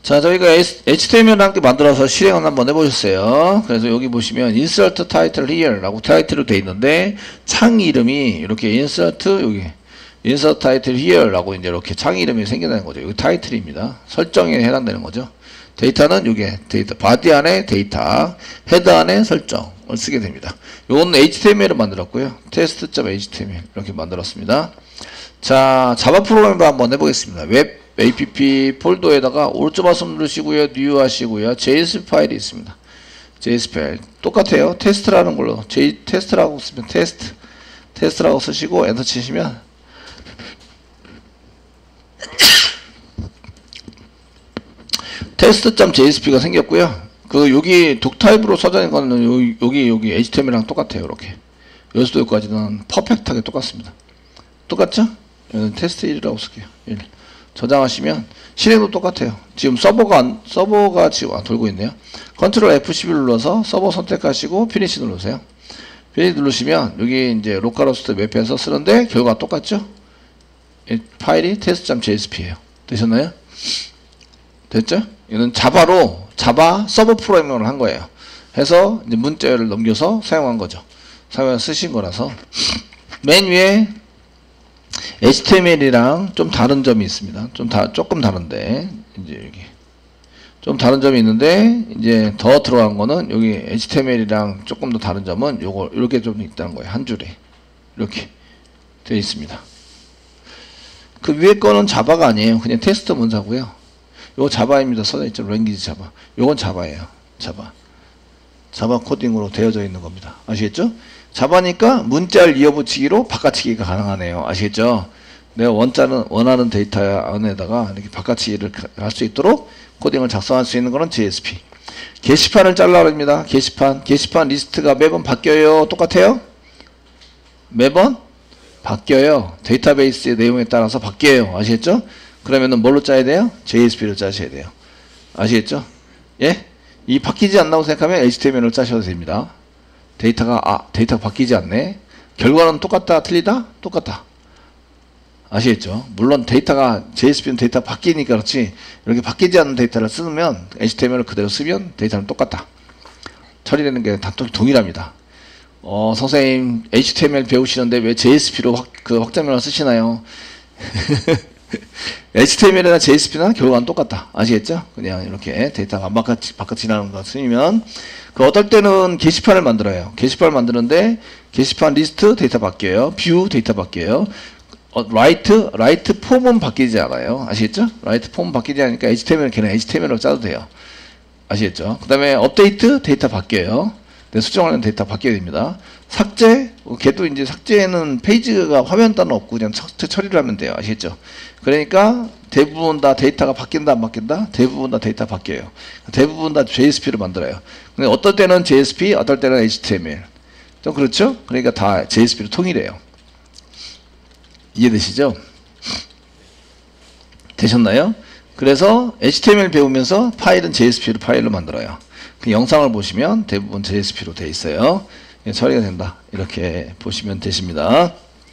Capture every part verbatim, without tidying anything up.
자, 저희가 에이치티엠엘을 함께 만들어서 실행을 한번 해보셨어요. 그래서 여기 보시면 insert title here 라고 타이틀로 되어 있는데 창 이름이 이렇게 insert 여기 insert title here 라고 이제 이렇게 창 이름이 생겨나는 거죠. 여기 타이틀입니다. 설정에 해당되는 거죠. 데이터는 이게 데이터 바디 안에 데이터, 헤더 안에 설정을 쓰게 됩니다. 요건 에이치티엠엘을 만들었고요. test.html 이렇게 만들었습니다. 자, 자바 프로그램으로 한번 해보겠습니다. 웹 에이피피 폴더에다가 오른쪽 마우스 누르시고요. 뉴 하시고요. 제이에스피 파일이 있습니다. 제이에스피 파일 똑같아요. 테스트라는 걸로 J 테스트라고 쓰면 테스트 테스트라고 쓰시고 엔터 치시면 테스트.jsp가 생겼고요. 그 여기 독타입으로 써져 있는 거는 여기 여기, 여기 에이치티엠엘이랑 똑같아요. 이렇게 여기서도 여기까지는 퍼펙트하게 똑같습니다. 똑같죠? 여기는 테스트 일이라고 쓸게요. 일. 저장하시면 실행도 똑같아요. 지금 서버가 안, 서버가 지금 아, 돌고 있네요. 컨트롤 에프 십일 눌러서 서버 선택하시고 피니시 누르세요. 피니시 누르시면 여기 이제 로컬호스트 맵에서 쓰는데 결과가 똑같죠? 이 파일이 test.jsp예요. 되셨나요? 됐죠? 이는 자바로 자바 서버 프로그래밍을 한 거예요. 해서 이제 문자열을 넘겨서 사용한 거죠. 사용해서 쓰신 거라서 맨 위에 에이치티엠엘이랑 좀 다른 점이 있습니다. 좀 다, 조금 다른데, 이제 여기. 좀 다른 점이 있는데, 이제 더 들어간 거는 여기 에이치티엠엘이랑 조금 더 다른 점은 요거, 이렇게 좀 있다는 거예요. 한 줄에. 이렇게 되어 있습니다. 그 위에 거는 자바가 아니에요. 그냥 테스트 문사고요. 요거 자바입니다. 써져 있죠. 랭귀지 자바. 요건 자바예요. 자바. 자바 코딩으로 되어져 있는 겁니다. 아시겠죠? 자바니까 문자를 이어붙이기로 바꿔치기가 가능하네요. 아시겠죠? 내가 원자는 원하는 데이터 안에다가 이렇게 바꿔치기를 할 수 있도록 코딩을 작성할 수 있는 거는 제이에스피. 게시판을 잘라야 합니다. 게시판. 게시판 리스트가 매번 바뀌어요. 똑같아요? 매번 바뀌어요. 데이터베이스의 내용에 따라서 바뀌어요. 아시겠죠? 그러면은 뭘로 짜야 돼요? 제이에스피를 짜셔야 돼요. 아시겠죠? 예? 이 바뀌지 않는다고 생각하면 에이치티엠엘을 짜셔도 됩니다. 데이터가 아 데이터가 바뀌지 않네. 결과는 똑같다 틀리다? 똑같다. 아시겠죠? 물론 데이터가 제이에스피는 데이터 바뀌니까 그렇지 이렇게 바뀌지 않는 데이터를 쓰면 에이치티엠엘을 그대로 쓰면 데이터는 똑같다. 처리되는 게 다 동일합니다. 어 선생님 에이치티엠엘 배우시는데 왜 제이에스피로 확, 그 확장명을 쓰시나요? 에이치티엠엘이나 제이에스피나 결과는 똑같다. 아시겠죠? 그냥 이렇게 데이터가 안 바꿔, 바꿔지나는 거 쓰면 그 어떨 때는 게시판을 만들어요. 게시판을 만드는데 게시판 리스트 데이터 바뀌어요. 뷰 데이터 바뀌어요. 어, 라이트 라이트 폼은 바뀌지 않아요. 아시겠죠? 라이트 폼은 바뀌지 않으니까 에이치티엠엘 걔는 에이치티엠엘로 짜도 돼요. 아시겠죠? 그 다음에 업데이트 데이터 바뀌어요. 네, 수정하는 데이터 바뀌어야 됩니다. 삭제 걔도 이제 삭제는 페이지가 화면 따는 없고 그냥 삭제 처리를 하면 돼요. 아시겠죠? 그러니까 대부분 다 데이터가 바뀐다 안 바뀐다? 대부분 다 데이터 바뀌어요. 대부분 다 제이에스피를 만들어요. 근데 어떨 때는 제이에스피, 어떨 때는 에이치티엠엘. 좀 그렇죠? 그러니까 다 제이에스피로 통일해요. 이해되시죠? 되셨나요? 그래서 에이치티엠엘 배우면서 파일은 제이에스피로 파일로 만들어요. 그 영상을 보시면 대부분 제이에스피로 되어 있어요. 처리가 된다. 이렇게 보시면 되십니다.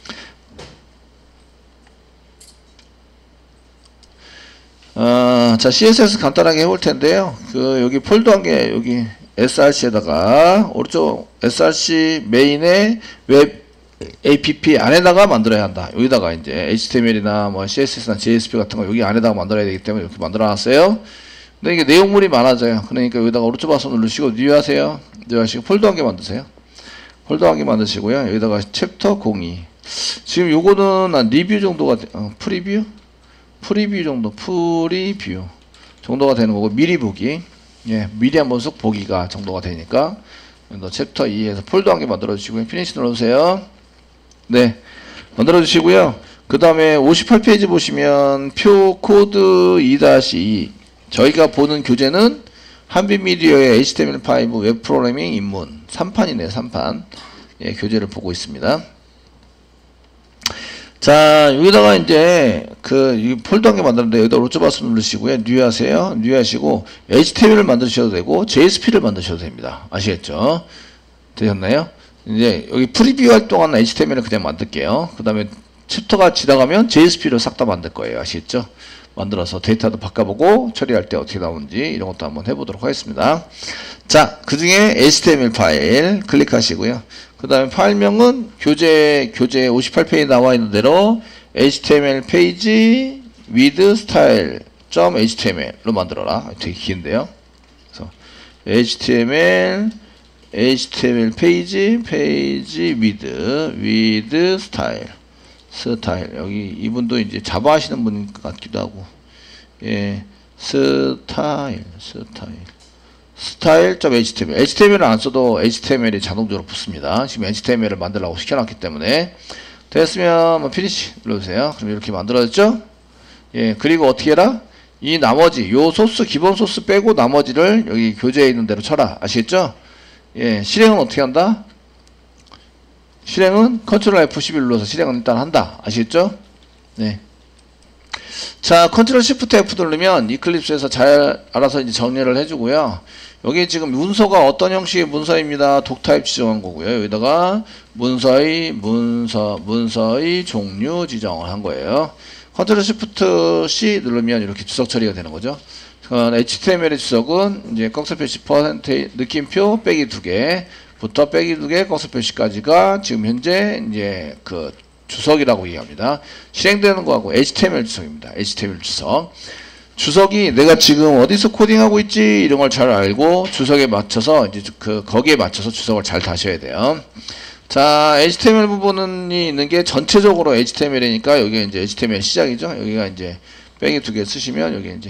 어, 자, 씨에스에스 간단하게 해볼 텐데요. 그, 여기 폴더 한 개, 여기 에스알씨에다가, 오른쪽 에스알씨 메인에 웹 에이피피 안에다가 만들어야 한다. 여기다가 이제 에이치티엠엘이나 뭐 씨에스에스나 제이에스피 같은 거 여기 안에다가 만들어야 되기 때문에 이렇게 만들어 놨어요. 근데 이게 내용물이 많아져요. 그러니까 여기다가 오른쪽 마우스 누르시고 뉴 하세요. 뉴 하시고 폴더 한 개 만드세요. 폴더 한 개 만드시고요. 여기다가 챕터 공이. 지금 요거는 한 리뷰 정도가, 어, 프리뷰? 프리뷰 정도, 프리뷰 정도가 되는 거고, 미리 보기. 예, 미리 한번 쑥 보기가 정도가 되니까. 챕터 이에서 폴더 한 개 만들어 주시고요. 피니시 눌러주세요. 네. 만들어 주시고요. 그 다음에 오십팔 페이지 보시면 표 코드 이 이. 저희가 보는 교재는 한빛미디어의 에이치티엠엘 오 웹 프로그래밍 입문 삼 판이네요. 삼 판. 예, 교재를 보고 있습니다. 자, 여기다가 이제 그 폴더 한 개 만드는데 여기다 오른쪽 마우스 누르시고요. 뉴 하세요. 뉴 하시고 에이치티엠엘을 만드셔도 되고 제이에스피를 만드셔도 됩니다. 아시겠죠? 되셨나요? 이제 여기 프리뷰 활동하는 에이치티엠엘을 그냥 만들게요. 그 다음에 챕터가 지나가면 제이에스피를 싹 다 만들 거예요. 아시겠죠? 만들어서 데이터도 바꿔보고 처리할 때 어떻게 나오는지 이런 것도 한번 해보도록 하겠습니다. 자, 그 중에 에이치티엠엘 파일 클릭하시고요. 그 다음에 파일명은 교재, 교재 오십팔 페이지에 나와 있는 대로 에이치티엠엘 페이지 with style.html로 만들어라. 되게 긴데요. 그래서 html html 페이지 페이지 with with style 스타일. 여기 이분도 이제 자바 하시는 분 같기도 하고. 예. 스타일 스타일 스타일.html 에이치티엠엘을 안 써도 에이치티엠엘이 자동적으로 붙습니다. 지금 에이치티엠엘을 만들라고 시켜놨기 때문에. 됐으면 뭐 피니시 눌러주세요. 그럼 이렇게 만들어졌죠? 예. 그리고 어떻게 해라? 이 나머지 요 소스 기본 소스 빼고 나머지를 여기 교재에 있는 대로 쳐라. 아시겠죠? 예. 실행은 어떻게 한다? 실행은 컨트롤 에프 십일 눌러서 실행은 일단 한다. 아시겠죠? 네. 자, 컨트롤 시프트 에프 누르면 이클립스에서 잘 알아서 이제 정리를 해주고요. 여기 지금 문서가 어떤 형식의 문서입니다. 독타입 지정한 거고요. 여기다가 문서의 문서 문서의 종류 지정을 한 거예요. 컨트롤 시프트 C 누르면 이렇게 주석 처리가 되는 거죠. 에이치티엠엘의 주석은 이제 꺽쇠 표시 퍼센테이지 느낌표 빼기 두 개. 부터 빼기 두 개, 꺽쇠 표시까지가 지금 현재 이제 그 주석이라고 얘기합니다. 실행되는 거하고 에이치티엠엘 주석입니다. 에이치티엠엘 주석. 주석이 내가 지금 어디서 코딩하고 있지 이런 걸 잘 알고 주석에 맞춰서 이제 그 거기에 맞춰서 주석을 잘 다셔야 돼요. 자, 에이치티엠엘 부분이 있는 게 전체적으로 에이치티엠엘이니까 여기 이제 에이치티엠엘 시작이죠. 여기가 이제 빼기 두 개 쓰시면 여기 이제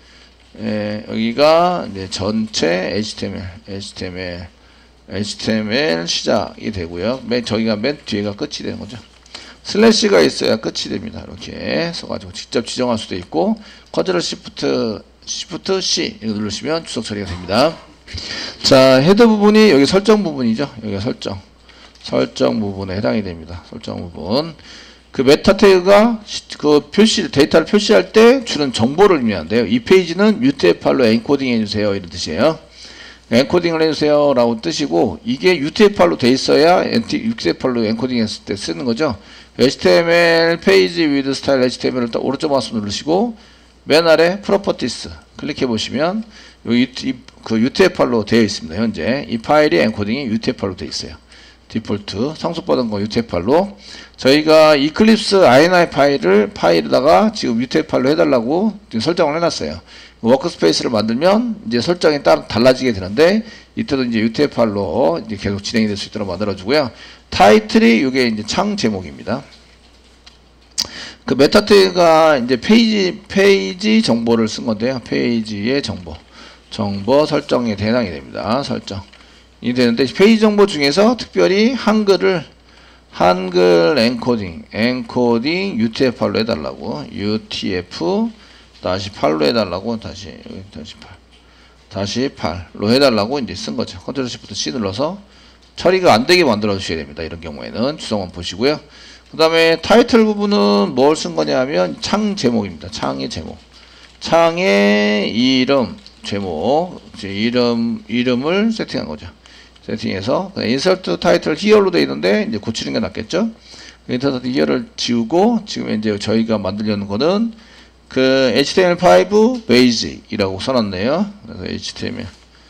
예, 여기가 이제 전체 에이치티엠엘 에이치티엠엘 에이치티엠엘 시작이 되고요. 맨 저기가 맨 뒤에가 끝이 되는 거죠. 슬래시가 있어야 끝이 됩니다. 이렇게 써가지고 직접 지정할 수도 있고 컨트롤 시프트 시프트 C 이거 누르시면 주석 처리가 됩니다. 자, 헤더 부분이 여기 설정 부분이죠. 여기가 설정 설정 부분에 해당이 됩니다. 설정 부분. 그 메타 태그가 그 표시 데이터를 표시할 때 주는 정보를 의미하는데요. 이 페이지는 유티에프알로 엔코딩 해주세요 이런 뜻이에요. 엔코딩을 해주세요 라고 뜻이고 이게 유티에프알로 돼 있어야 유티에프알로 엔코딩 했을 때 쓰는 거죠. 에이치티엠엘 페이지 with style 에이치티엠엘을 딱 오른쪽 마우스 누르시고 맨 아래 프로퍼티스 클릭해 보시면 여기 그 유티에프알로 되어 있습니다. 현재 이 파일이 엔코딩이 유티에프알로 되어 있어요. 디폴트 상속받은 거 유티에프알로 저희가 이클립스 아이엔아이 파일을 파일에다가 지금 유티에프알로 해달라고 지금 설정을 해놨어요. 워크스페이스를 만들면 이제 설정이 따로 달라지게 되는데 이때도 이제 유티에프알로 이제 계속 진행이 될 수 있도록 만들어주고요. 타이틀이 이게 이제 창 제목입니다. 그 메타 태그가 이제 페이지 페이지 정보를 쓴 건데요. 페이지의 정보 정보 설정에 해당이 됩니다. 설정 이 되는데 페이지 정보 중에서 특별히 한글을 한글 엔코딩 엔코딩 유티에프알로 해달라고 유티에프 다시 팔로 해달라고 다시 여기 다시 팔 다시 팔로 해달라고 이제 쓴 거죠. 컨트롤 시프트 C 눌러서 처리가 안 되게 만들어 주셔야 됩니다. 이런 경우에는 주석만 보시고요. 그 다음에 타이틀 부분은 뭘 쓴 거냐 하면 창 제목입니다. 창의 제목 창의 이름 제목 이름 이름을 세팅한 거죠. 세팅해서 인서트 타이틀 히어로 되어 있는데 이제 고치는 게 낫겠죠. 인서트 히어를 지우고 지금 이제 저희가 만들려는 거는 그 에이치티엠엘 파이브 베이직이라고 써놨네요. 그래서 에이치티엠엘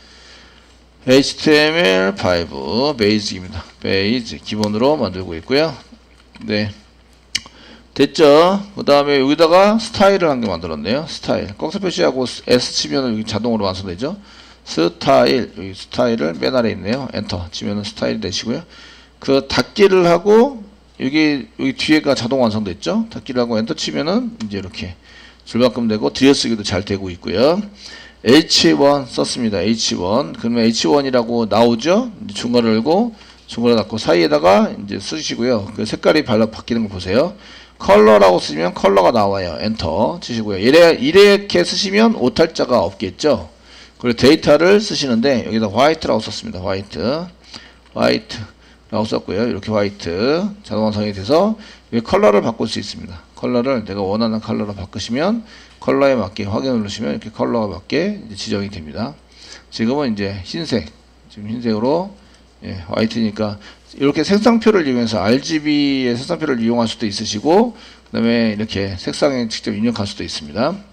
에이치티엠엘 파이브 베이직입니다. 베이직 기본으로 만들고 있고요. 네, 됐죠. 그 다음에 여기다가 스타일을 한 개 만들었네요. 스타일 꺽쇠 표시하고 S 치면 여기 자동으로 완성되죠. 스타일 여기 스타일을 맨 아래 있네요. 엔터 치면은 스타일이 되시고요. 그 닫기를 하고 여기 여기 뒤에가 자동 완성됐죠. 닫기를 하고 엔터 치면은 이제 이렇게 줄만큼 되고 들여쓰기도 잘 되고 있고요. 에이치 원 썼습니다. 에이치 원 그러면 에이치 원이라고 나오죠. 중괄호 열고 중괄호 닫고 사이에다가 이제 쓰시고요. 그 색깔이 발라 바뀌는 거 보세요. 컬러라고 쓰시면 컬러가 나와요. 엔터 치시고요. 이래, 이렇게 쓰시면 오탈자가 없겠죠. 그리고 데이터를 쓰시는데 여기다 화이트라고 썼습니다. 화이트 화이트라고 썼고요. 이렇게 화이트 자동 완성이 돼서 컬러를 바꿀 수 있습니다. 컬러를 내가 원하는 컬러로 바꾸시면 컬러에 맞게 확인 누르시면 이렇게 컬러가 맞게 이제 지정이 됩니다. 지금은 이제 흰색 지금 흰색으로 예, 화이트니까 이렇게 색상표를 이용해서 알지비의 색상표를 이용할 수도 있으시고 그 다음에 이렇게 색상에 직접 입력할 수도 있습니다.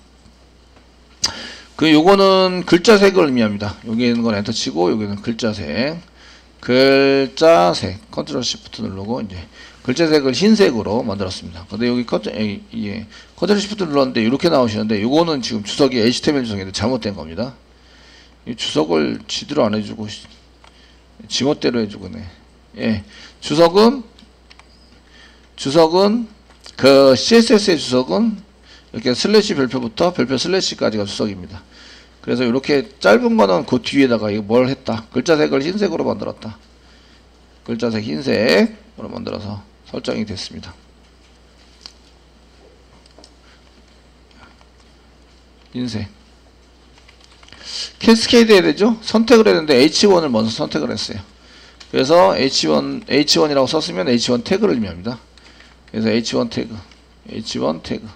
그 요거는 글자색을 의미합니다. 여기 있는 건 엔터 치고 여기는 글자색. 글자색 컨트롤 시프트 누르고 이제 글자색을 흰색으로 만들었습니다. 근데 여기 컨트 이게 컨트롤 시프트 눌렀는데 이렇게 나오시는데 요거는 지금 주석이 에이치티엠엘 주석인데 잘못된 겁니다. 이 주석을 지대로 안 해주고 지멋대로 해주고네. 예, 주석은 주석은 그 씨에스에스의 주석은 이렇게 슬래시 별표부터 별표 슬래시까지가 주석입니다. 그래서 이렇게 짧은 거는 그 뒤에다가 이거 뭘 했다. 글자색을 흰색으로 만들었다. 글자색 흰색으로 만들어서 설정이 됐습니다. 흰색. 캐스케이드 해야 되죠? 선택을 했는데 에이치 원을 먼저 선택을 했어요. 그래서 에이치 원, 에이치 원이라고 썼으면 에이치 원 태그를 의미합니다. 그래서 에이치 원 태그, 에이치 원 태그,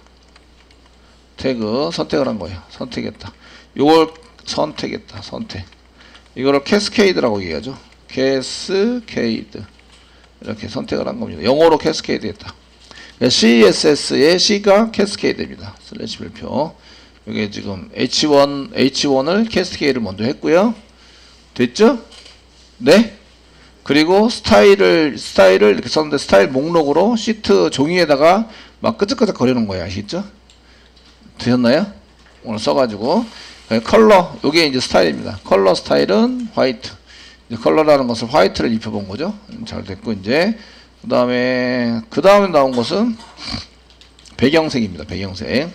태그 선택을 한 거예요. 선택했다. 요걸 선택했다. 선택. 이거를 캐스케이드라고 얘기하죠. 캐스케이드. 이렇게 선택을 한 겁니다. 영어로 캐스케이드 했다. 씨에스에스의 C가 캐스케이드입니다. 슬래시 별표. 이게 지금 에이치 원, 에이치 원을 캐스케이드를 먼저 했고요. 됐죠? 네? 그리고 스타일을, 스타일을 이렇게 썼는데 스타일 목록으로 시트 종이에다가 막 끄적끄적 거리는 거예요. 아시겠죠? 되셨나요? 오늘 써가지고. 컬러, 요게 이제 스타일입니다. 컬러 스타일은 화이트. 이제 컬러라는 것을 화이트를 입혀본 거죠. 잘 됐고, 이제. 그 다음에, 그 다음에 나온 것은 배경색입니다. 배경색.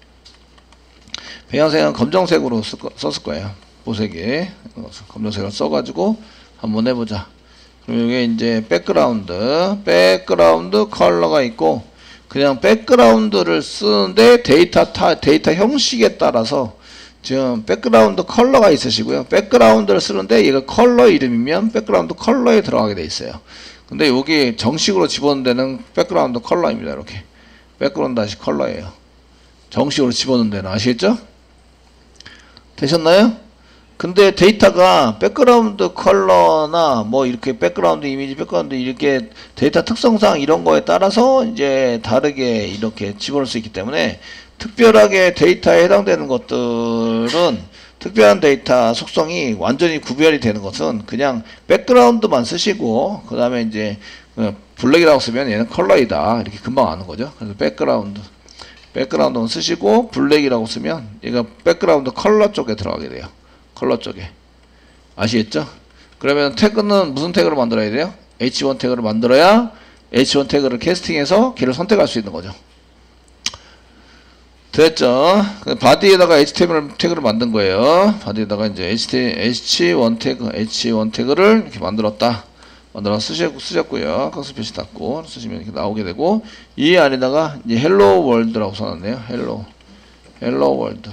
배경색은 검정색으로 쓸 거, 썼을 거예요. 보색에. 검정색을 써가지고 한번 해보자. 그럼 이게 이제 백그라운드. 백그라운드 컬러가 있고, 그냥 백그라운드를 쓰는데 데이터 타, 데이터 형식에 따라서 지금 백그라운드 컬러가 있으시고요. 백그라운드를 쓰는데 얘가 컬러 이름이면 백그라운드 컬러에 들어가게 돼 있어요. 근데 여기 정식으로 집어넣는 데는 백그라운드 컬러입니다. 이렇게. 백그라운드 다시 컬러예요. 정식으로 집어넣는 데는 아시겠죠? 되셨나요? 근데 데이터가 백그라운드 컬러나 뭐 이렇게 백그라운드 이미지, 백그라운드 이렇게 데이터 특성상 이런 거에 따라서 이제 다르게 이렇게 집어넣을 수 있기 때문에 특별하게 데이터에 해당되는 것들은 특별한 데이터 속성이 완전히 구별이 되는 것은 그냥 백그라운드만 쓰시고 그 다음에 이제 블랙이라고 쓰면 얘는 컬러이다 이렇게 금방 아는 거죠. 그래서 백그라운드 백그라운드만 쓰시고 블랙이라고 쓰면 얘가 백그라운드 컬러 쪽에 들어가게 돼요. 컬러 쪽에. 아시겠죠? 그러면 태그는 무슨 태그를 만들어야 돼요? 에이치 원 태그를 만들어야 에이치 원 태그를 캐스팅해서 걔를 선택할 수 있는 거죠. 됐죠? 바디에다가 에이치티엠엘 태그를 만든 거예요. 바디에다가 이제 에이치 원 태그, 에이치 원 태그를 이렇게 만들었다. 만들어 쓰셨, 쓰셨고요. 깍스 표시 닫고 쓰시면 이렇게 나오게 되고, 이 안에다가 이제 헬로 월드라고 써놨네요. 헬로. 헬로 월드.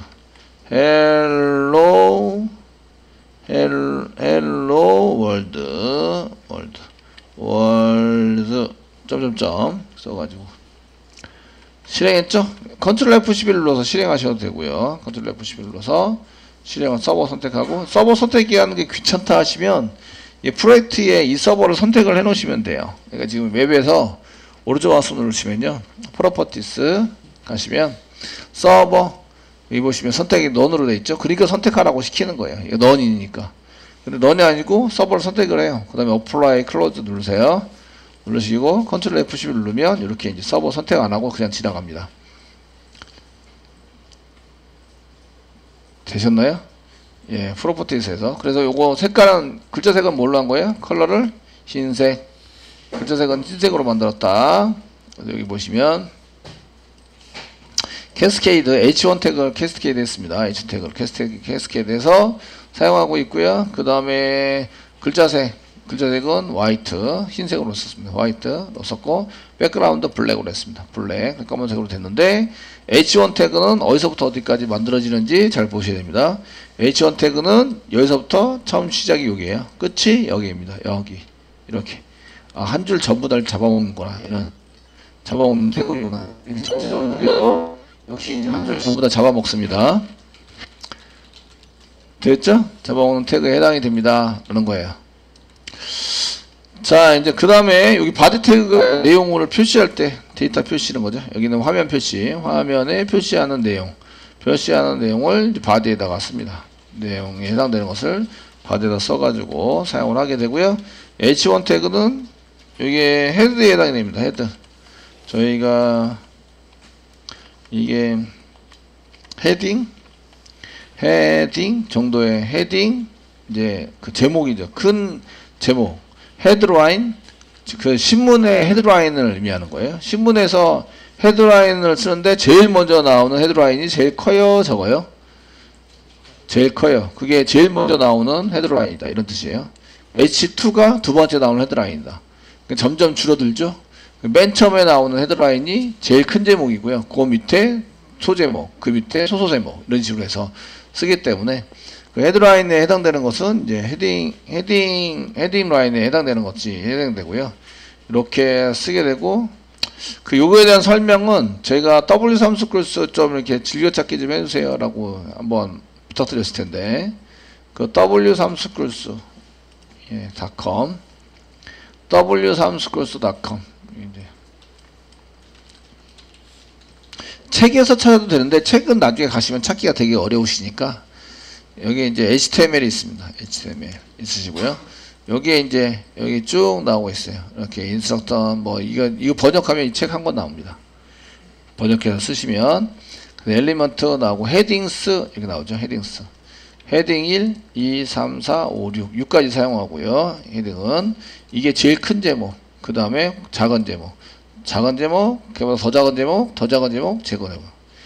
헬로, 헬, 헬로 월드. 월드. 월드. 점점점 써가지고. 실행했죠? 컨트롤 에프 십일 눌러서 실행하셔도 되고요. 컨트롤 에프 십일 눌러서 실행은 서버 선택하고, 서버 선택이 하는 게 귀찮다 하시면 이 프로젝트에 이 서버를 선택을 해 놓으시면 돼요. 그러니까 지금 웹에서 오른쪽 마우스 누르시면요. 프로퍼티스 가시면 서버 여기 보시면 선택이 넌으로 돼 있죠. 그러니까 선택하라고 시키는 거예요. 이거 넌이니까. 근데 넌이 아니고 서버를 선택을 해요. 그 다음에 어플라이 클로즈 누르세요. 누르시고 컨트롤 에프 십일 누르면 이렇게 이제 서버 선택 안 하고 그냥 지나갑니다. 되셨나요? 예, 프로퍼티스에서. 그래서 요거 색깔은 글자색은 뭘로 한 거예요? 컬러를 흰색. 글자색은 흰색으로 만들었다. 여기 보시면 캐스케이드 에이치 원 태그를 캐스케이드 했습니다. H 태그를 캐스케이드, 캐스케이드해서 사용하고 있고요. 그 다음에 글자색 글자색은 화이트, 흰색으로 썼습니다. 화이트로 썼고 백그라운드 블랙으로 했습니다. 블랙, 검은색으로 됐는데 에이치 원 태그는 어디서부터 어디까지 만들어지는지 잘 보셔야 됩니다. 에이치 원 태그는 여기서부터 처음 시작이 여기에요. 끝이 여기입니다. 여기 이렇게 아, 한 줄 전부 다 잡아먹는구나. 이런 잡아먹는 태그구나. 전체적으로 역시 한 줄 전부 다 잡아먹습니다. 됐죠? 잡아먹는 태그에 해당이 됩니다. 그런 거예요. 자, 이제 그 다음에 여기 바디 태그 내용을 표시할 때 데이터 표시는 거죠. 여기는 화면 표시, 화면에 표시하는 내용 표시하는 내용을 이제 바디에다가 씁니다. 내용에 해당되는 것을 바디에다 써가지고 사용을 하게 되고요. 에이치 원 태그는 이게 헤드에 해당이 됩니다. 헤드. 저희가 이게 헤딩, 헤딩 정도의 헤딩, 이제 그 제목이죠. 큰 제목, 헤드라인, 그 신문의 헤드라인을 의미하는 거예요. 신문에서 헤드라인을 쓰는데 제일 먼저 나오는 헤드라인이 제일 커요, 적어요? 제일 커요. 그게 제일 먼저 나오는 헤드라인이다. 이런 뜻이에요. 에이치 투가 두 번째 나오는 헤드라인이다. 점점 줄어들죠. 맨 처음에 나오는 헤드라인이 제일 큰 제목이고요. 그 밑에 소제목, 그 밑에 소소제목 이런 식으로 해서 쓰기 때문에 그 헤드라인에 해당되는 것은 이제 헤딩, 헤딩, 헤딩 라인에 해당되는 것이 해당되고요. 이렇게 쓰게 되고, 그 요거에 대한 설명은 저희가 더블유 삼 스쿨스 좀 이렇게 즐겨찾기 좀 해주세요 라고 한번 부탁드렸을 텐데, 그 더블유 삼 스쿨스 예, 닷컴 더블유 삼 스쿨스 닷컴 이제 책에서 찾아도 되는데 책은 나중에 가시면 찾기가 되게 어려우시니까 여기 이제 에이치티엠엘이 있습니다. 에이치티엠엘 있으시고요. 여기에 이제 여기 쭉 나오고 있어요. 이렇게 인스트럭터 뭐 이거 이거 번역하면 이 책 한 권 나옵니다. 번역해서 쓰시면 엘리먼트 나오고 헤딩스 이렇게 나오죠. 헤딩스. 헤딩 일, 이, 삼, 사, 오, 육, 육까지 사용하고요. 헤딩은 이게 제일 큰 제목, 그 다음에 작은 제목, 작은 제목, 그보다 더 작은 제목, 더 작은 제목, 제거 제목.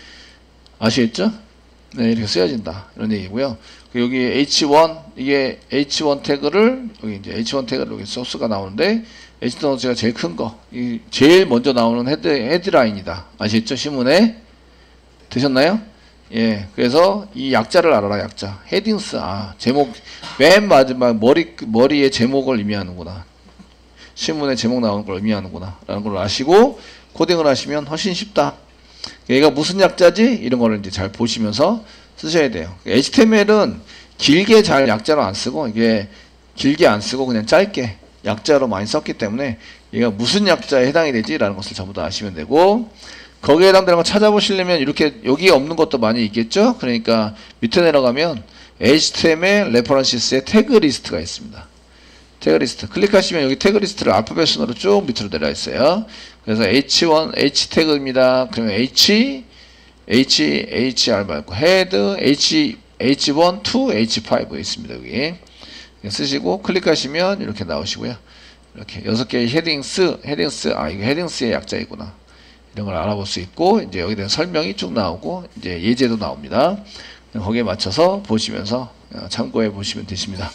아시겠죠? 네, 이렇게 쓰여진다. 이런 얘기고요. 여기 에이치 원, 이게 에이치 원 태그를, 여기 이제 에이치 원 태그를 여기 소스가 나오는데, 에이치 원 소스가 제일 큰 거, 이 제일 먼저 나오는 헤드, 헤드라인이다. 아시겠죠? 신문에? 되셨나요? 예, 그래서 이 약자를 알아라, 약자. 헤딩스, 아, 제목, 맨 마지막 머리, 머리의 제목을 의미하는구나. 신문에 제목 나오는 걸 의미하는구나. 라는 걸 아시고, 코딩을 하시면 훨씬 쉽다. 얘가 무슨 약자지? 이런 거를 이제 잘 보시면서 쓰셔야 돼요. 에이치티엠엘은 길게 잘 약자로 안 쓰고, 이게 길게 안 쓰고 그냥 짧게 약자로 많이 썼기 때문에 얘가 무슨 약자에 해당이 되지라는 것을 전부 다 아시면 되고, 거기에 해당되는 거 찾아보시려면 이렇게 여기에 없는 것도 많이 있겠죠? 그러니까 밑에 내려가면 에이치티엠엘 레퍼런시스의 태그 리스트가 있습니다. 태그 리스트. 클릭하시면 여기 태그 리스트를 알파벳 순으로 쭉 밑으로 내려 있어요. 그래서 에이치 원, H 태그입니다. 그러면 H, H, 에이치알 말고 헤드, H, 에이치 원, 이, 에이치 파이브 있습니다. 여기. 쓰시고 클릭하시면 이렇게 나오시고요. 이렇게 여섯 개의 헤딩스, 헤딩스, 아, 이거 헤딩스의 약자이구나. 이런 걸 알아볼 수 있고, 이제 여기에 대한 설명이 쭉 나오고, 이제 예제도 나옵니다. 거기에 맞춰서 보시면서 참고해 보시면 되십니다.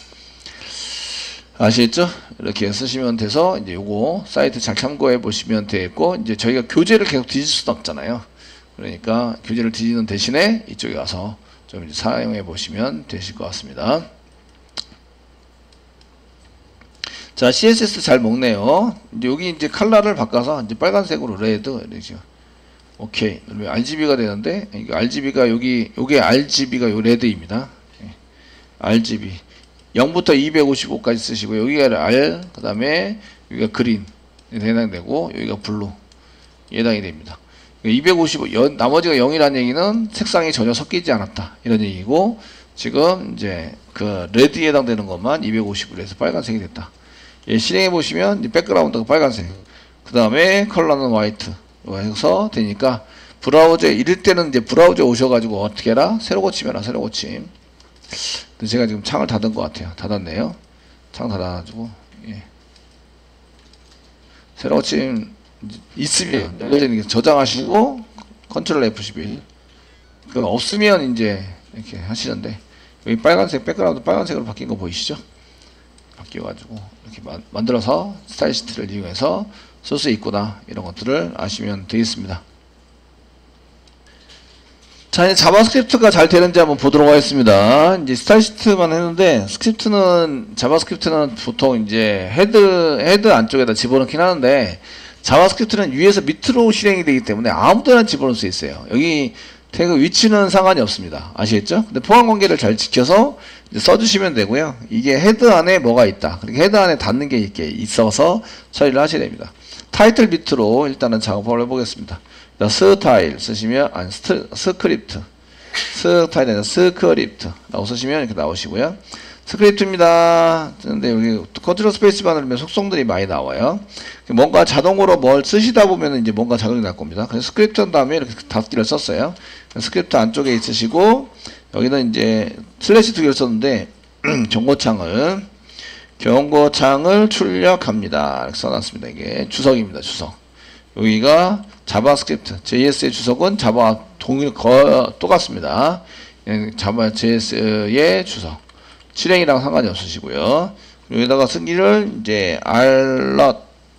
아시겠죠? 이렇게 쓰시면 돼서, 이제 요거 사이트 잘 참고해 보시면 되겠고, 이제 저희가 교재를 계속 뒤질 수는 없잖아요. 그러니까 교재를 뒤지는 대신에 이쪽에 가서 좀 이제 사용해 보시면 되실 것 같습니다. 자, 씨에스에스 잘 먹네요. 이제 여기 이제 컬러를 바꿔서 이제 빨간색으로 레드 이렇게. 오케이. 알지비가 되는데, 이거 알지비가 여기, 요게 알지비가 요 레드입니다. 알지비. 영부터 이백오십오까지 쓰시고, 여기가 R, 그 다음에 여기가 그린. 해당되고, 여기가 블루. 해당이 됩니다. 이백오십오, 연, 나머지가 영이라는 얘기는 색상이 전혀 섞이지 않았다. 이런 얘기고, 지금 이제 그 레드에 해당되는 것만 이백오십으로 해서 빨간색이 됐다. 예, 실행해 보시면 백그라운드가 빨간색, 그 다음에 컬러는 화이트 해서 되니까, 브라우저에 이럴 때는 이제 브라우저에 오셔가지고 어떻게 해라? 새로 고치면 라 새로 고침. 근데 제가 지금 창을 닫은 것 같아요. 닫았네요. 창 닫아가지고, 예. 새로 고침 있으면 저장하시고 컨트롤 에프 십일. 그 없으면 이제 이렇게 하시는데, 여기 빨간색 백그라운드 빨간색으로 바뀐 거 보이시죠? 바뀌어가지고 이렇게 만, 만들어서 스타일시트를 이용해서 쓸 수 있구나, 이런 것들을 아시면 되겠습니다. 자, 이제 자바스크립트가 잘 되는지 한번 보도록 하겠습니다. 이제 스타일시트만 했는데, 스크립트는, 자바스크립트는 보통 이제 헤드, 헤드 안쪽에다 집어넣긴 하는데, 자바스크립트는 위에서 밑으로 실행이 되기 때문에 아무데나 집어넣을 수 있어요. 여기 태그 위치는 상관이 없습니다. 아시겠죠? 근데 포함 관계를 잘 지켜서 이제 써주시면 되고요. 이게 헤드 안에 뭐가 있다. 그러니까 헤드 안에 닿는 게 이렇게 있어서 처리를 하셔야 됩니다. 타이틀 밑으로 일단은 작업을 해보겠습니다. 스타일 쓰시면, 아니, 스트, 스크립트. 스타일에서 스크립트라고 쓰시면 이렇게 나오시고요. 스크립트입니다. 근데 여기 컨트롤 스페이스바 누르면 속성들이 많이 나와요. 뭔가 자동으로 뭘 쓰시다 보면 이제 뭔가 자동이 날 겁니다. 그래서 스크립트 한 다음에 이렇게 닫기를 썼어요. 스크립트 안쪽에 있으시고 여기는 이제 슬래시 두 개를 썼는데 경고창을 경고창을 출력합니다. 이렇게 써놨습니다. 이게 주석입니다. 주석. 여기가 자바스크립트 제이에스의 주석은 자바 동일 거 똑같습니다. 자바 제이에스의 주석. 실행이랑 상관이 없으시고요. 여기다가 쓰기를 이제 alert,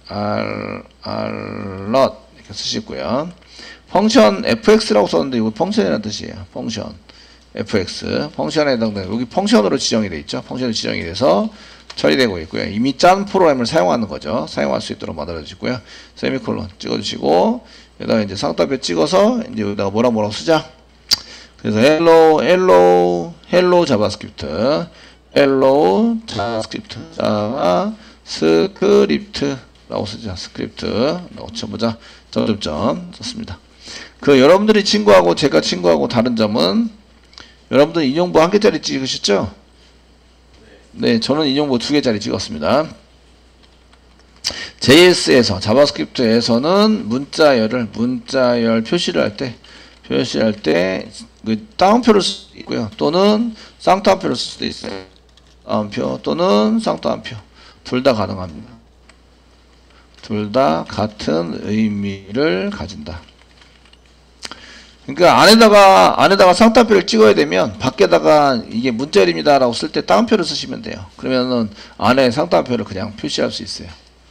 alert 이렇게 쓰시고요. 펑션 에프엑스라고 썼는데 이거 펑션이라는 뜻이에요. 펑션 에프엑스 펑션에 해당되는 여기 펑션으로 지정이 되어 있죠. 펑션으로 지정이 돼서 처리되고 있고요. 이미 짠 프로그램을 사용하는 거죠. 사용할 수 있도록 만들어주시고요. 세미콜론 찍어주시고 여기다가 이제 쌍따옴표 찍어서 이제 여기다가 뭐라 뭐라고 쓰자. 그래서 hello, hello, hello 자바스크립트, hello 자바스크립트, 자바스크립트라고 쓰자. 스크립트라고 쳐보자. 점점점 썼습니다. 그 여러분들이 친구하고 제가 친구하고 다른 점은 여러분들 인용부 한 개짜리 찍으셨죠? 네, 저는 인용부 두 개짜리 찍었습니다. 제이에스에서 자바스크립트에서는 문자열을 문자열 표시를 할 때 표시할 때 그 따옴표를 쓸 수 있고요. 또는 쌍따옴표를 쓸 수도 있어요. 따옴표 또는 쌍따옴표 둘 다 가능합니다. 둘 다 같은 의미를 가진다. 그러니까 안에다가 안에다가 쌍따옴표를 찍어야 되면 밖에다가 이게 문자열입니다라고 쓸 때 따옴표를 쓰시면 돼요. 그러면은 안에 쌍따옴표를 그냥 표시할 수 있어요.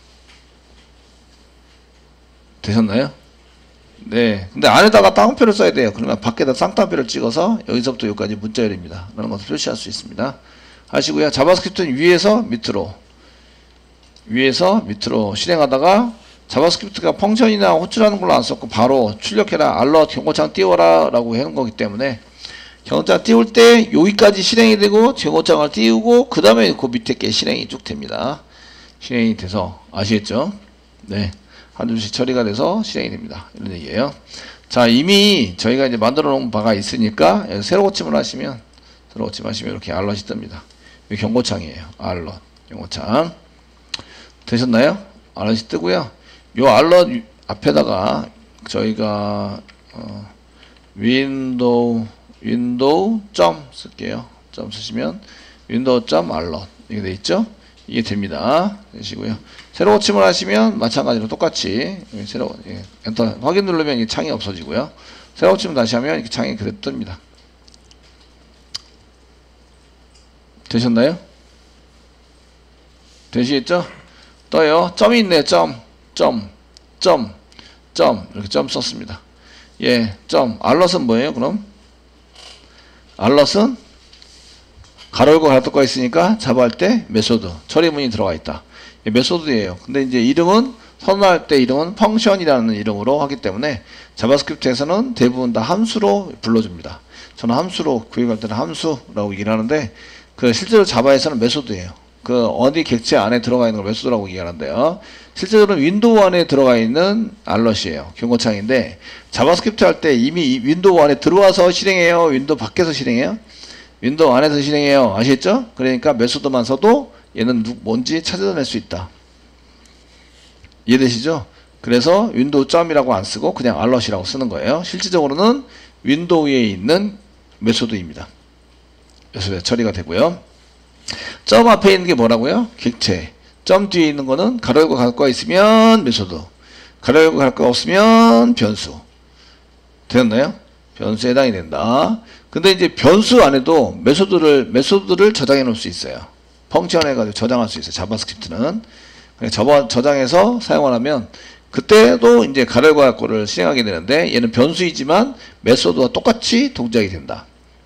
되셨나요? 네. 근데 안에다가 따옴표를 써야 돼요. 그러면 밖에다 쌍따옴표를 찍어서 여기서부터 여기까지 문자열입니다. 라는 것을 표시할 수 있습니다. 하시고요. 자바스크립트는 위에서 밑으로 위에서 밑으로 실행하다가 자바스크립트가 펑션이나 호출하는 걸로 안 썼고 바로 출력해라, 알럿, 경고창 띄워라 라고 하는 거기 때문에 경고창 띄울 때 여기까지 실행이 되고 경고창을 띄우고 그 다음에 그 밑에 게 실행이 쭉 됩니다. 실행이 돼서 아시겠죠? 네. 한 줄씩 처리가 돼서 실행이 됩니다. 이런 얘기예요. 자, 이미 저희가 이제 만들어 놓은 바가 있으니까 새로 고침을 하시면 새로 고침하시면 이렇게 알럿이 뜹니다. 이 경고창이에요. 알럿, 경고창. 되셨나요? 알럿이 뜨고요. 요 알럿 앞에다가 저희가 어, 윈도우 윈도우 점 쓸게요. 점 쓰시면 윈도우 점 알럿 이게 돼 있죠? 이게 됩니다. 되시고요. 새로 고침을 하시면 마찬가지로 똑같이 새로 예, 엔터 확인 누르면 이 창이 없어지고요. 새로 고침을 다시 하면 이렇게 창이 그대로 뜹니다. 되셨나요? 되시겠죠? 떠요. 점이 있네. 점, 점, 점, 점 이렇게 점 썼습니다. 예, 점. 알럿은 뭐예요? 그럼 알럿은 가로 열고 가로 닫고 있으니까 자바할 때 메소드 처리문이 들어가 있다. 예, 메소드예요. 근데 이제 이름은 선언할 때 이름은 펑션이라는 이름으로 하기 때문에 자바스크립트에서는 대부분 다 함수로 불러줍니다. 저는 함수로 구획할 때는 함수라고 얘기를 하는데 그 실제로 자바에서는 메소드예요. 그 어디 객체 안에 들어가 있는 걸 메소드라고 얘기하는데요. 실제로는 윈도우 안에 들어가 있는 알럿이에요. 경고창인데 자바스크립트 할 때 이미 윈도우 안에 들어와서 실행해요. 윈도우 밖에서 실행해요. 윈도우 안에서 실행해요. 아시겠죠? 그러니까 메소드만 써도 얘는 뭔지 찾아낼 수 있다. 이해되시죠? 그래서 윈도우 점이라고 안 쓰고 그냥 알럿이라고 쓰는 거예요. 실질적으로는 윈도우에 있는 메소드입니다. 메소드에 처리가 되고요. 점 앞에 있는 게 뭐라고요? 객체. 점 뒤에 있는 거는 가로 열고 닫고 있으면 메소드. 가로 열고 닫고 없으면 변수. 되었나요? 변수에 해당이 된다. 근데 이제 변수 안에도 메소드를 메소드를 저장해 놓을 수 있어요. 펑션 해가지고 저장할 수 있어요. 자바스크립트는. 저번 저장해서 사용을 하면 그때도 이제 가로 열고 닫고를 실행하게 되는데 얘는 변수이지만 메소드와 똑같이 동작이 된다.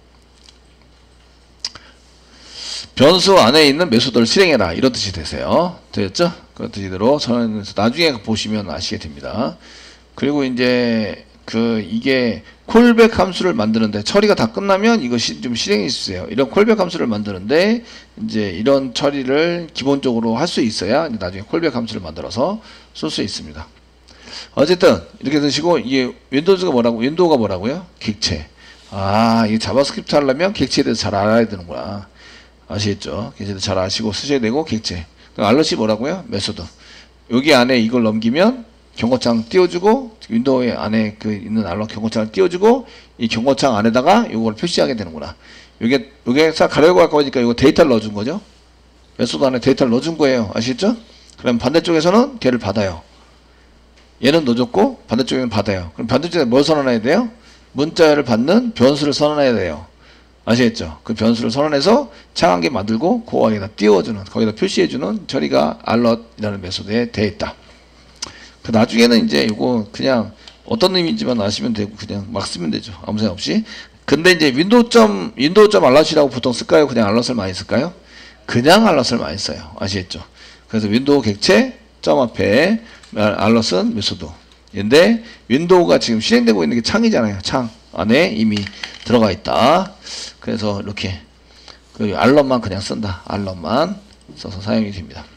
변수 안에 있는 메소드를 실행해라 이런 뜻이 되세요. 되었죠? 그런 뜻이대로 저는 나중에 보시면 아시게 됩니다. 그리고 이제 그 이게 콜백 함수를 만드는데 처리가 다 끝나면 이것이 좀 실행이 있으세요. 이런 콜백 함수를 만드는데 이제 이런 처리를 기본적으로 할 수 있어야 나중에 콜백 함수를 만들어서 쓸 수 있습니다. 어쨌든 이렇게 드시고 이게 윈도우가 뭐라고 윈도우가 뭐라고요? 객체. 아, 이 자바스크립트 하려면 객체에 대해서 잘 알아야 되는구나. 아시겠죠? 객체에 대해서 잘 아시고 쓰셔야 되고, 객체. 알럿이 뭐라고요? 메소드. 여기 안에 이걸 넘기면 경고창 띄워주고, 윈도우에 안에 그 있는 알럿 경고창을 띄워주고, 이 경고창 안에다가 이걸 표시하게 되는구나. 요게, 요게 싹 가려고 할 거니까 이거 데이터를 넣어준 거죠? 메소드 안에 데이터를 넣어준 거예요. 아시겠죠? 그럼 반대쪽에서는 걔를 받아요. 얘는 넣어줬고, 반대쪽에는 받아요. 그럼 반대쪽에 뭘 선언해야 돼요? 문자를 받는 변수를 선언해야 돼요. 아시겠죠? 그 변수를 선언해서 창한 개 만들고 그거에다 띄워주는, 거기다 표시해주는 처리가 알럿이라는 메소드에 되어 있다. 그 나중에는 이제 이거 그냥 어떤 의미인지만 아시면 되고 그냥 막 쓰면 되죠. 아무 생각 없이. 근데 이제 윈도우 점 윈도우 점 알럿이라고 보통 쓸까요? 그냥 알럿을 많이 쓸까요? 그냥 알럿을 많이 써요. 아시겠죠? 그래서 윈도우 객체 점 앞에 알럿은 메소드. 근데 윈도우가 지금 실행되고 있는 게 창이잖아요. 창 안에 이미 들어가 있다. 그래서 이렇게 그 알럿만 그냥 쓴다. 알럿만 써서 사용이 됩니다.